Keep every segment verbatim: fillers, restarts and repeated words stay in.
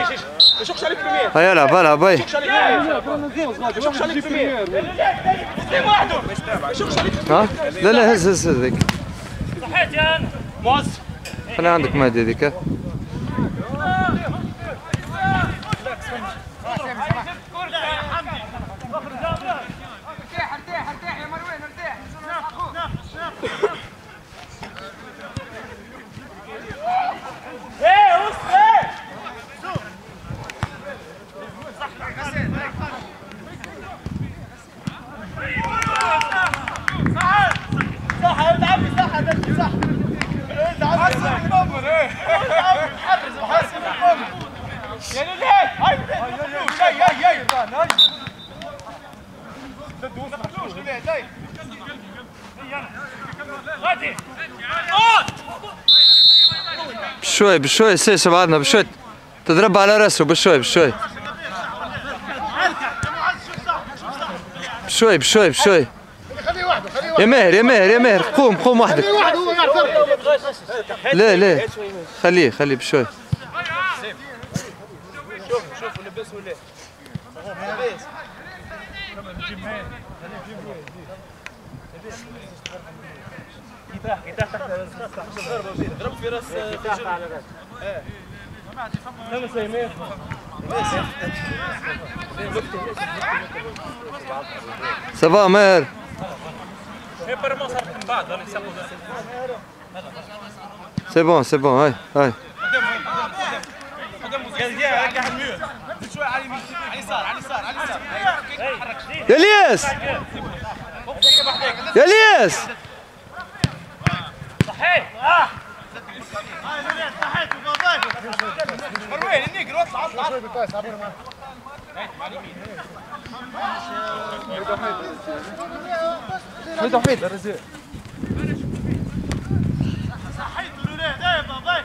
هيا العب العب هاي. ها؟ لا لا هز هز هذيك. صحيت يا انا. موز. خلي عندك مادي هذيك. ارتاح ارتاح يا مروان ارتاح. ايه وصل ايه. صح صح العب صح هذا صح. العب حسن النمر ايه. حرز حسن النمر. يا ليل هاي هاي هاي هاي هاي. تدوس مخلوش ليه هاي. غادي. بشوي بشوي سيسو بعدنا بشوي. تضرب على راسه بشوي بشوي. بشوي بشوي بشوي. يا ماهر يا ماهر يا ماهر قوم قوم وحدك. لا لا خليه خليه بشوي. شوف شوف لبس ولا لبس. يتاح يتاح تحت ضرب في راس تحت على راس. ايه خمس ايام. سافا ماهر. سي بون سي بون هاي هاي. شوي على اليمين على اليسار على اليسار على اليسار. يا الياس يا الياس. صحيح اه صحيح مروان النيجر اطلع اطلع. حميد حميد الرزاق. صحيت الولاد ايه بابا.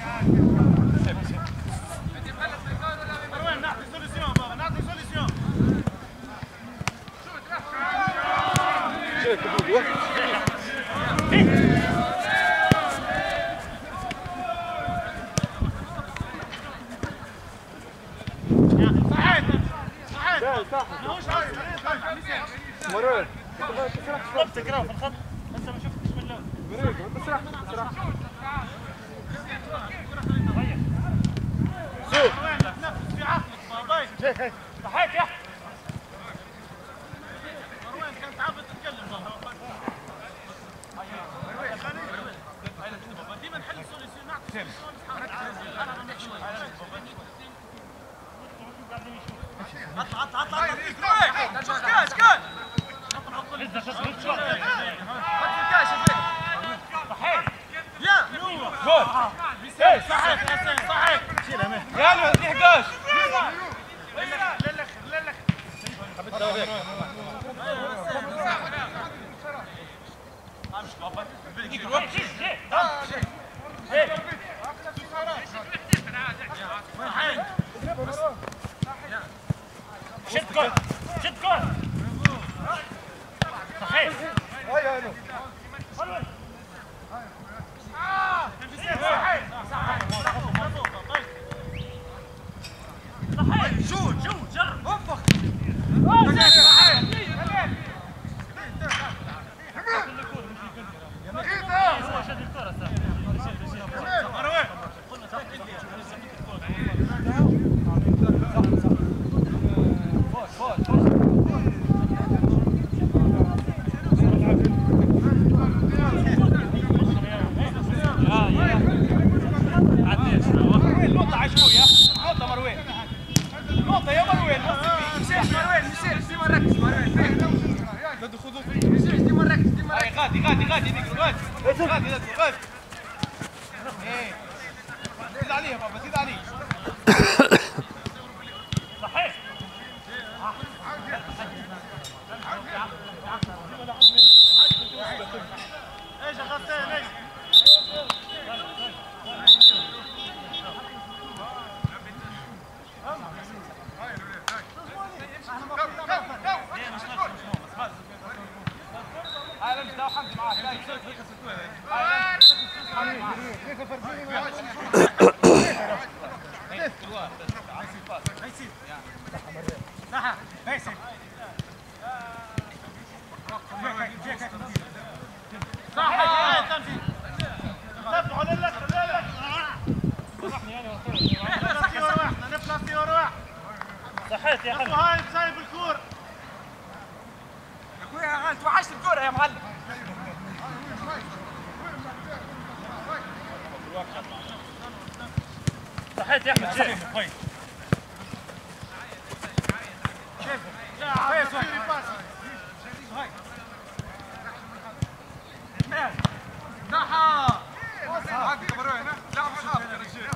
مروان نعطي سوليسيون بابا نعطي سوليسيون. مروان طلبت تكرهه في الخط انت ما شفتش من اللون. مريض بسرح بسرح. شوف نفس في عقلك باباي. صحيت يا مروان كانت عابد تتكلم بابا. ديما نحل سوليسيون نعطي سوليسيون. اطلع اطلع اطلع اطلع شكون صحيح يا جول صحيح صحيح شيلها مهدي يا له هذه حداش للخ للخ حبيت دوريك امشي بابا ديك الوقت شد جول شد جول صحيح هاي هاي صحيح شوت شوت جرب انفخ غادي غادي غادي نقرو غادي غادي غادي غادي ايه زيد عليه بابا زيد عليه صحيح ايش يا غسان ايش هاي مش داو حمدي معاك هاي كيف كيف صح ميسي صح تمشي تبعوا لك لك نفلسي وروح صحيت يا اخي هاي سايب الكور يا اخويا انت وحشت الكوره يا معلم صحيت يا احمد شيف كويس شيف كويس هاي صح عندك كاميرا هنا لاعب حافظ يا رجال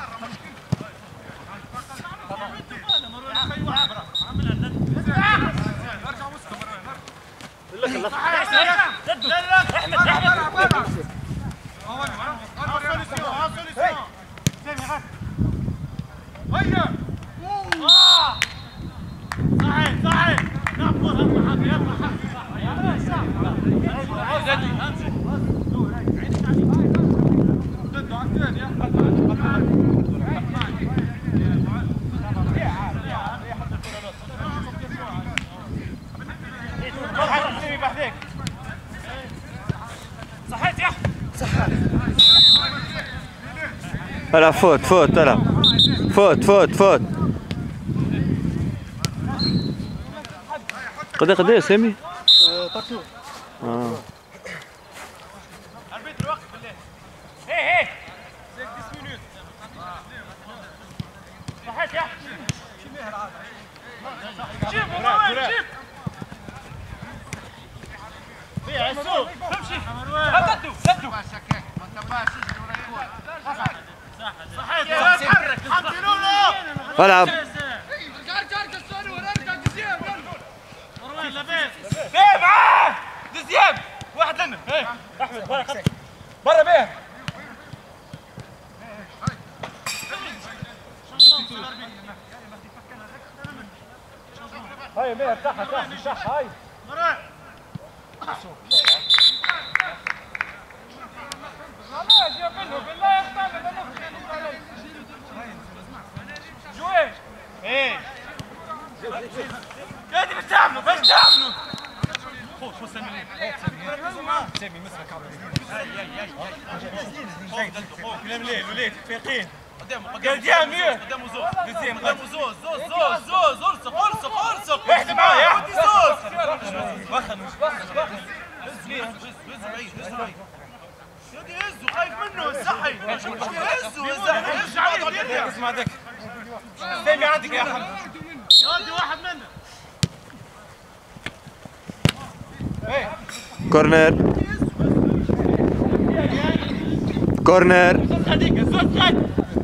صحيت يا هلا فوت فوت هلا فوت فوت فوت قد قد ايه سامي؟ طرطوق اه البيت الوقت بالله هي هي ستة مينوت صحيت يا شيف والله شيف في عسوب امشي سدوا سدوا صحيت يا تحرك حمدوا له العب ارجع ارجع السوري ورجع دزياب مروان لبيس بيه معاه دزياب واحد لنا احمد برا خط برا بيه هاي ميه افتحها افتحها افتحها هاي مروان خلاص يا بنو بالله يختار لنا نفسي جوي ايه يا دي بتعملوا باش تعملوا خذ خذ سامي سامي مسك هاي هاي هاي خذ كلام ليه وليد تفيقين قدامه قدام ميه قدامه زوز قدامه زوز زوز زوز زوز ارسق ارسق ارسق واحد معايا يا ودي زوز وخن وش وخن وخن هز ليه هز هز بعيد هز بعيد يا ودي هزه خايف منه الصحي هزه هزه هزه اسمع ذاك سامي عندك يا حمد يا ودي واحد منه كورنر كورنر هذيك الزوز خد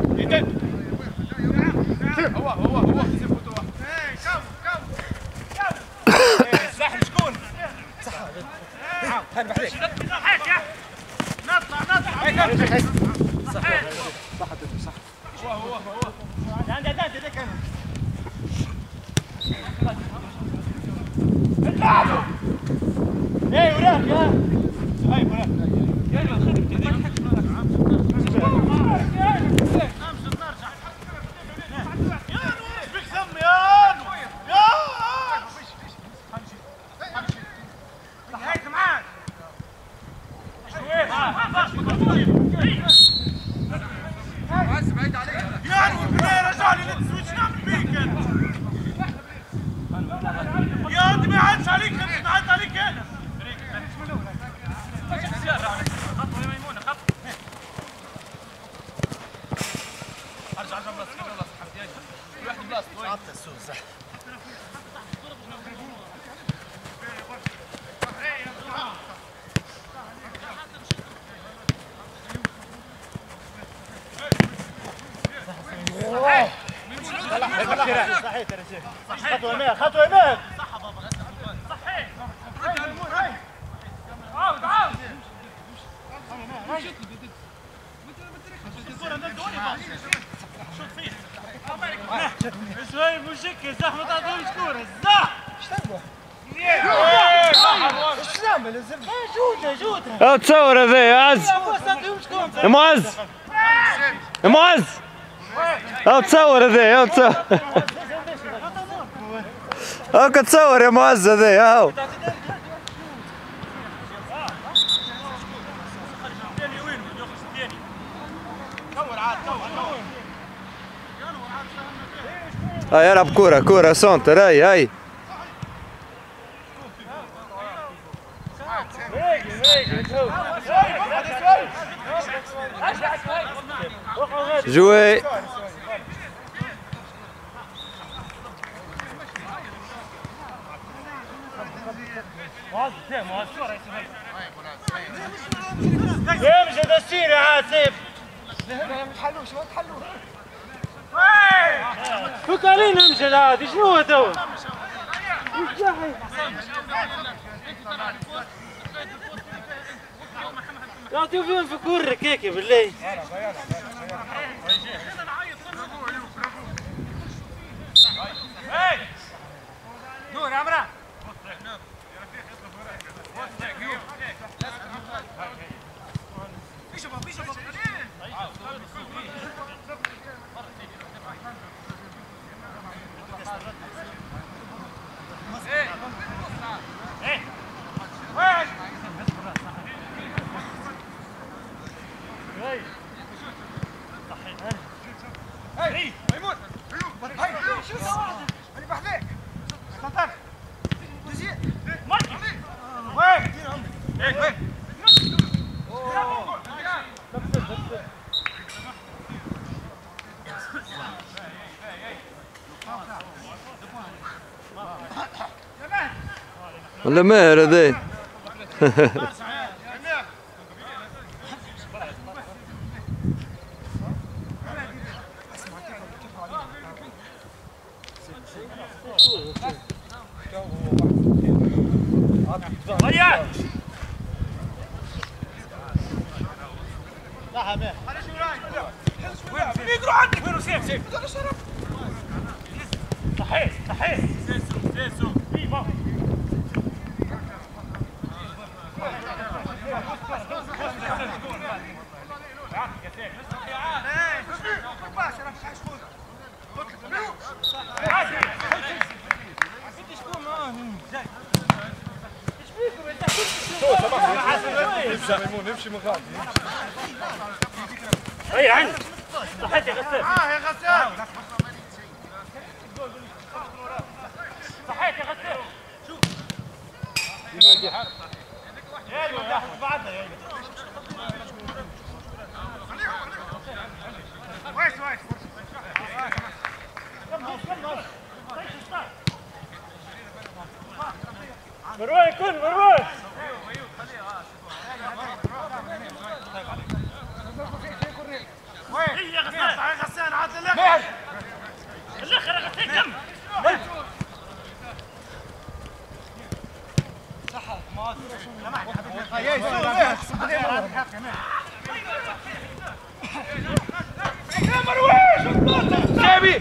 هو هو هو ايه كم كم كم الساحل شكون صح هاني بحريك صحيت يا نطلع نطلع صحيح صح صح هو هو هو عندي عندي ذيك انا العبوا ايه وراك يا هاي وراك يلا خذ صحيت يا رجال خطوه يمين خطوه يمين صح بابا صحيح عاود عاود شوط فيه شوي مشكل زح ما تعطيهوش كوره زح ايش تعمل جوده جوده تصور هذا يا عز يا معز يا معز هاو تصور هذي، هاو تصور. هاك تصور يا معز هذي، هاو. هاي يلعب كورة، كورة سونتر، هاي هاي. جوي. يمشي تسير يا عاصم. ما تحلوش ما تحلوش. فك علينا امشي هذه شنو هو توا؟ يعطيو فيهم في كورك هيك بالله. نور يا عمران. ولا ماهر هذي. صحيح صحيح نمشي من غادي. هي عندي صحيت يا غسان. اه يا غسان صحيت يا غسان. شوف يا بعدنا يا كويس كويس مروان كن مروان وين يا غسان يا غسان عاد الاخر الاخر يا غسان كم صح ما يا مروان جابي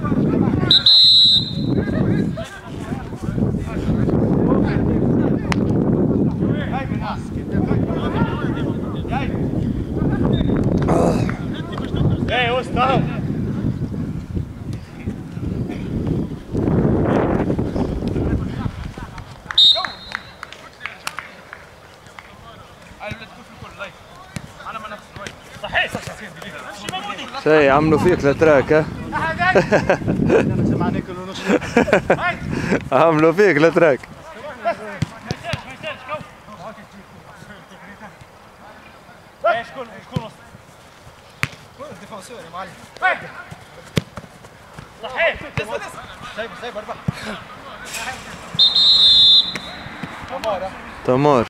ايه وسط اهو صحيح شي عملوا فيك لتراك ها. عملوا فيك لتراك. شكون شكون وسط؟ شكون الديفونسور يا معلم؟ صحيح سايب سايب اربح. تمار.